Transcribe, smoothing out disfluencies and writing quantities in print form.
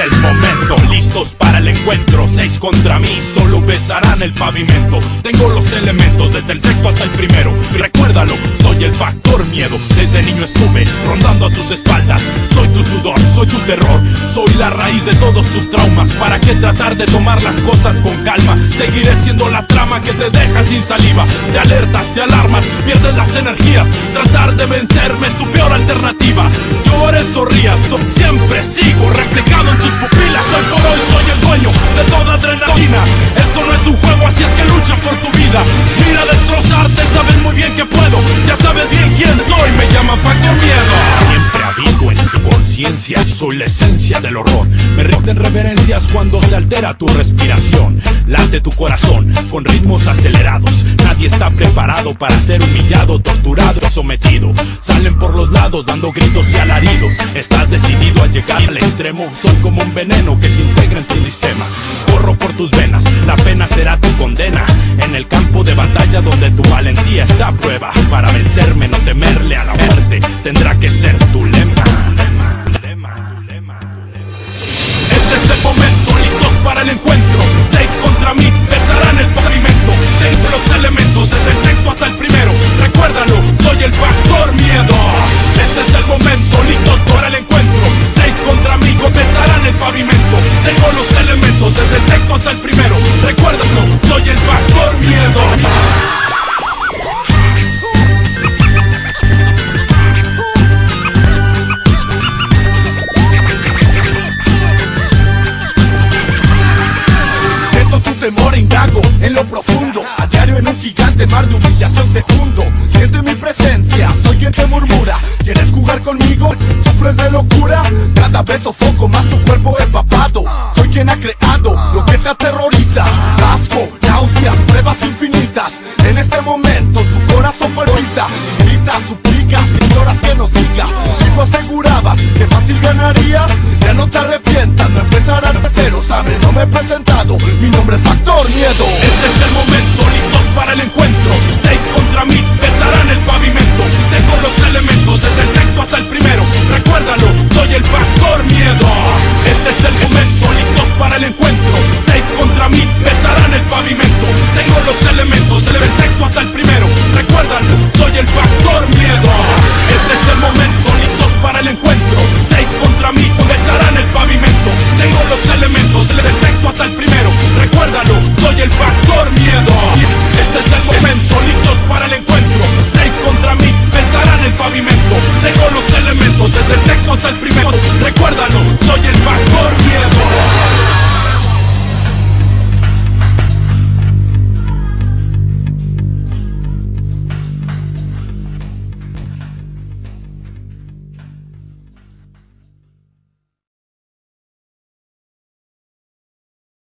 el momento, listos para el encuentro. 6 contra mí, solo besarán el pavimento. Tengo los elementos, desde el sexto hasta el primero. Recuérdalo, soy el factor miedo. Desde niño estuve rondando a tus espaldas. Soy tu sudor, soy tu terror. Soy la raíz de todos tus traumas. ¿Para qué tratar de tomar las cosas con calma? Seguiré siendo la trama que te deja sin saliva. Te alertas, te alarmas, pierdes las energías. Tratar de vencerme es tu peor alternativa. Llores o rías, siempre sigo replicado en tus pupilas. Hoy por hoy soy el dueño de toda adrenalina. Esto no es un juego, así es que lucha por tu vida. Mira a destrozarte, sabes muy bien que puedo. Ya sabes bien quién soy, me llaman Factor Miedo. Siempre habito en tu conciencia, soy la esencia del horror. Me rinden reverencias cuando se altera tu respiración. Late tu corazón con ritmos acelerados. Nadie está preparado para ser humillado, torturado o sometido. Salen por los lados dando gritos y alaridos. Estás decidido a llegar al extremo. Soy como un veneno que se integra en tu sistema. Corro por tus venas, la pena será tu condena. En el campo de batalla donde tu valentía está a prueba. Para vencerme, no temerle a la muerte, tendrá que ser tu lema. Este es el momento, listos para el encuentro. 6 contra mí, besarán el pavimento. Tengo los elementos, desde el sexto hasta el primero. Recuérdalo, soy el Factor Miedo. Este es el momento, listos para el encuentro. 6 contra mí, besarán el pavimento. Tengo los elementos, desde el sexto hasta el primero. Recuérdalo, soy el Factor Miedo. Temor indago en lo profundo, a diario en un gigante mar de humillación te hundo. Siente mi presencia, soy quien te murmura. ¿Quieres jugar conmigo? ¿Sufres de locura? Cada vez sofoco más tu cuerpo empapado. Soy quien ha creado lo que te aterroriza. Asco, náusea, pruebas infinitas. En este momento tu corazón palpita. Grita, suplicas, ignoras que no siga. Y tú asegurabas que fácil ganarías. Ya no te arrepientas, no empezarán de cero. Sabes, no me he presentado, mi nombre es Factor Miedo. Este es el momento, listos para el encuentro. 6 contra mí, besarán el pavimento. Tengo los elementos, desde el sexto hasta el primero. Recuérdalo, soy el Factor Miedo. Este es el momento, listos para el encuentro. 6 contra mí, besarán el pavimento. Tengo los elementos, desde el sexto hasta el primero. Recuérdalo, soy el Factor Miedo. Este es el momento, listos para el encuentro. 6 contra mí, besarán el pavimento. Tengo los elementos, desde el sexto hasta el primero. Recuérdalo, soy el Factor Miedo. Este es el momento, listos para el encuentro. 6 contra mí, besarán el pavimento. Tengo los elementos, desde el sexto hasta el primero.